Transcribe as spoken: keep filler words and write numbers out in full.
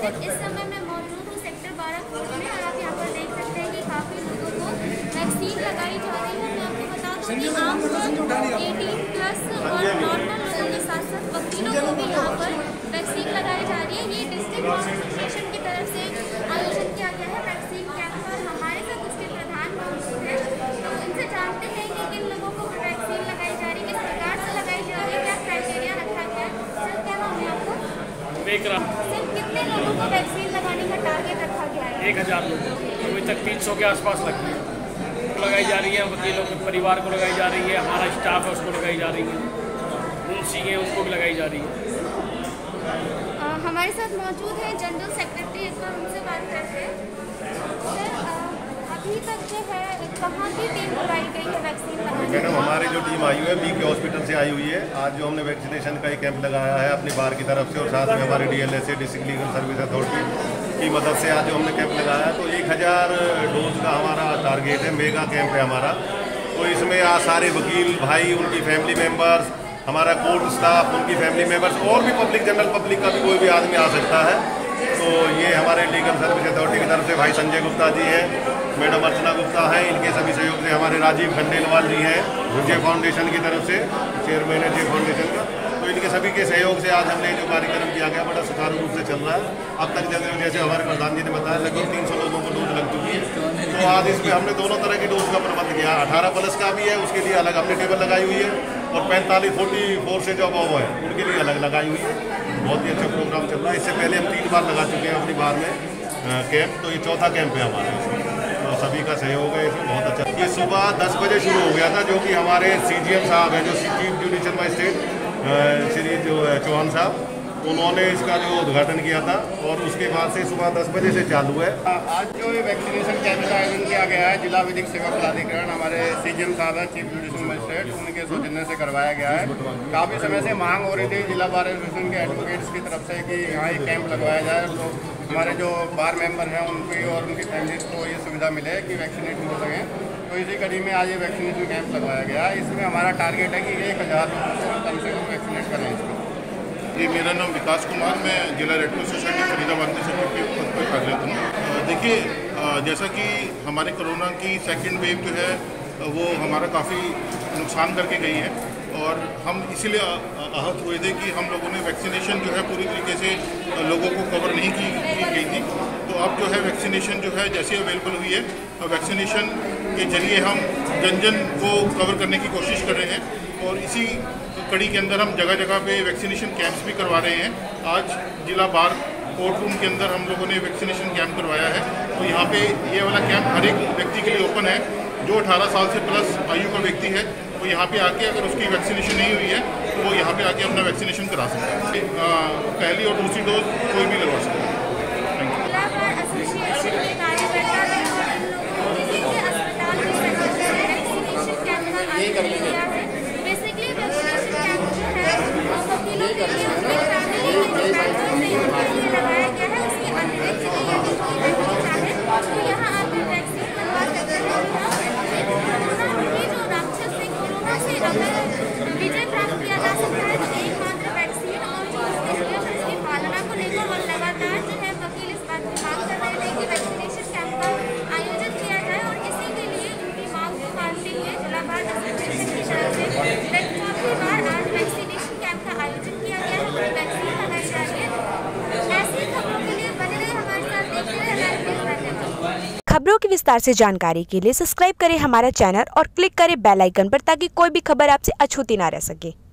इस समय मैं मौजूद हूँ सेक्टर बारह कोर्ट में और आप यहाँ पर देख सकते हैं कि काफ़ी लोगों को वैक्सीन लगाई जा रही है। मैं आपको बता दूँ कि आम एटीन प्लस और नॉर्मल लोगों के साथ साथ वकीलों को भी यहाँ पर वैक्सीन लगाई जा रही है। ये डिस्ट्रिक्ट बार एसोसिएशन की तरफ से आयोजन किया गया है वैक्सीन कैंप पर। हमारे साथ उसके प्रधान मौजूद हैं, तो इनसे जानते हैं कि किन लोगों को वैक्सीन लगाई जा रही है, किस प्रकार से लगाई जा रही है, क्या क्राइटेरिया रखा गया है। सर, क्या नाम है आपको? सर, कितने लोगों को वैक्सीन लगाने का टारगेट रखा गया है? एक हज़ार लोग, अभी तक तीन सौ के आसपास लगी है लगाई जा रही है। वकीलों के परिवार को लगाई जा रही है, हमारा स्टाफ है उसको लगाई जा रही है, मुंशी हैं उनको भी लगाई जा रही है। आ, हमारे साथ मौजूद है जनरल सेक्रेटरी, एक बार उनसे बात करते हैं। सर, आ, अभी तक जो है कहाँ की टीम बुलाई गई है वैक्सीन लगाने? मैडम, हमारी जो टीम आई हुई है बी के हॉस्पिटल से आई हुई है। आज जो हमने वैक्सीनेशन का एक कैंप लगाया है अपनी बार की तरफ से और साथ में हमारे D L S A district legal service authority की मदद से आज जो हमने कैंप लगाया है, तो एक हज़ार डोज का हमारा टारगेट है, मेगा कैंप है हमारा। तो इसमें आज सारे वकील भाई, उनकी फैमिली मेम्बर्स, हमारा कोर्ट स्टाफ, उनकी फैमिली मेम्बर्स और भी पब्लिक, जनरल पब्लिक का भी कोई भी आदमी आ सकता है। तो ये हमारे लीगल सर्विस अथॉरिटी की तरफ से भाई संजय गुप्ता जी हैं, मैडम अर्चना गुप्ता हैं, इनके सभी सहयोग से हमारे राजीव खंडेलवाल जी हैं जे फाउंडेशन की तरफ से, चेयरमैन है जे फाउंडेशन का। तो इनके सभी के सहयोग से आज हमने जो कार्यक्रम किया गया बड़ा सुचारू रूप से चल रहा है। अब तक जैसे जैसे हमारे प्रधान जी ने बताया लगभग तीन सौ लोगों को डोज लग चुकी है। तो आज इसमें हमने दोनों तरह की डोज का प्रबंध किया। अठारह प्लस का भी है, उसके लिए अलग हमने टेबल लगाई हुई है, और पैंतालीस फोर्टी फोर से जो अबव है उनके लिए अलग लगाई हुई है। बहुत ही अच्छा प्रोग्राम चल रहा है। इससे पहले हम तीन बार लगा चुके हैं अपनी बार में कैंप, तो ये चौथा कैंप है हमारा। तो सभी का सहयोग है इसमें बहुत अच्छा। ये सुबह दस बजे शुरू हो गया था, जो कि हमारे सी जी एम साहब हैं, जो चीफ जुडिशियल मजिस्ट्रेट श्री जो चौहान साहब, उन्होंने इसका जो उद्घाटन किया था, और उसके बाद से सुबह दस बजे से चालू है। आज जो ये वैक्सीनेशन कैंप का आयोजन किया गया है जिला विधिक सेवा प्राधिकरण, हमारे सी जी एम साहब हैं चीफ जुडिशियल मजिस्ट्रेट, उनके सौजन्य से करवाया गया है। काफ़ी समय से मांग हो रही थी जिला बार एसोसिएशन के एडवोकेट्स की तरफ से कि यहाँ एक कैंप लगवाया जाए, तो हमारे जो बार मेंबर हैं उनकी और उनकी फैमिलीज को ये सुविधा मिले कि वैक्सीनेट हो सकें। तो इसी कड़ी में आज ये वैक्सीनेशन कैंप लगवाया गया है। इसमें हमारा टारगेट है कि एक हज़ार लोगों को कम से कम वैक्सीनेट करें इसको। जी, मेरा नाम विकास कुमार, मैं जिला रेड क्रॉस सोसाइटी फरीदाबाद में सेक्रेटरी के पद पर कार्यरत हूँ। देखिए, जैसा कि हमारे कोरोना की सेकंड वेव जो है वो हमारा काफ़ी नुकसान करके गई है, और हम इसीलिए आहत हुए थे कि हम लोगों ने वैक्सीनेशन जो है पूरी तरीके से लोगों को कवर नहीं की, की गई थी। तो अब जो है वैक्सीनेशन जो है जैसे अवेलेबल हुई है, वैक्सीनेशन के जरिए हम जन जन को कवर करने की कोशिश कर रहे हैं, और इसी कड़ी के अंदर हम जगह जगह पे वैक्सीनेशन कैंप्स भी करवा रहे हैं। आज जिला बार कोर्ट रूम के अंदर हम लोगों ने वैक्सीनेशन कैंप करवाया है। तो यहाँ पे ये वाला कैंप हर एक व्यक्ति के लिए ओपन है। जो अठारह साल से प्लस आयु का व्यक्ति है वो यहाँ पे आके, अगर उसकी वैक्सीनेशन नहीं हुई है तो वो यहाँ पे आके अपना वैक्सीनेशन करा सकता है। पहली और दूसरी डोज कोई भी लगवा सकता है। विजय प्राप्त किया जा सकता है तो एकमात्र वैक्सीन, और जो उसकी पालना को लेकर और लगातार जो है वकील इस बात की मांग कर रहे थे कि वैक्सीनेशन कैंप का आयोजन किया जाए, और इसी के लिए उनकी मांग को मानते हुए जिला बार एसोसिएशन की तरफ से चौथी बार आज वैक्सीनेशन कैंप का आयोजन किया गया है। वैक्सीन लगाई जा रही है। ऐसी खबरों के लिए बने रहे हमारे साथ, देखते रहे। खबरों की विस्तार से जानकारी के लिए सब्सक्राइब करें हमारा चैनल और क्लिक करें बेल आइकन पर, ताकि कोई भी खबर आपसे अछूती ना रह सके।